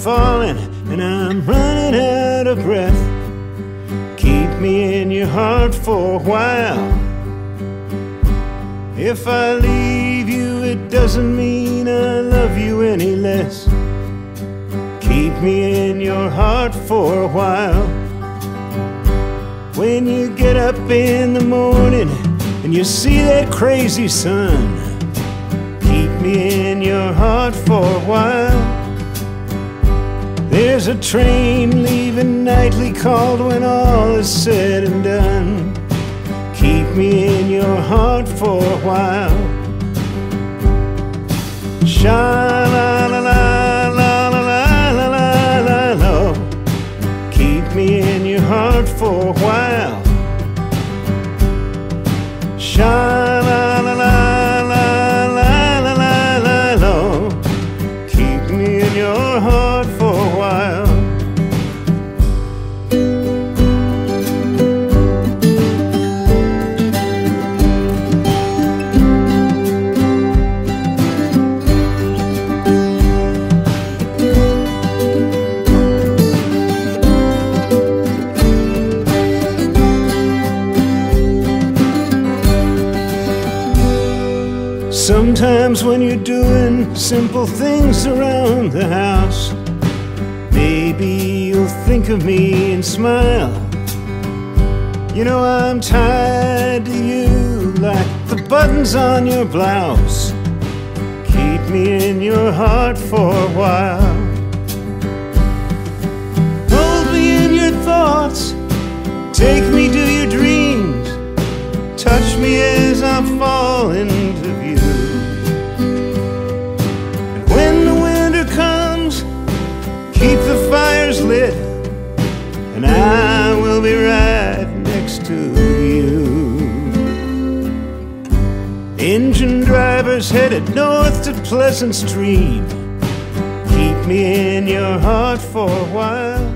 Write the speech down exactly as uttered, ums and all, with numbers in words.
falling and I'm running out of breath. Keep me in your heart for a while. If I leave you, it doesn't mean I love you any less. Keep me in your heart for a while. When you get up in the morning and you see that crazy sun, keep me in your heart for a while. There's a train leaving nightly called when all is said and done. Keep me in your heart for a while. Sha-la-la-la-la-la-la-la-la. Keep me in your heart for a while. Sha-la-la-la-la-la-la-la. Keep me in your heart for a while. Sometimes when you're doing simple things around the house, maybe you'll think of me and smile. You know I'm tied to you like the buttons on your blouse. Keep me in your heart for a while. Hold me in your thoughts, take me to your dreams, touch me as I fall into view. And when the winter comes, keep the fires lit, and I will be right next to you. Engine drivers headed north to Pleasant Street, keep me in your heart for a while.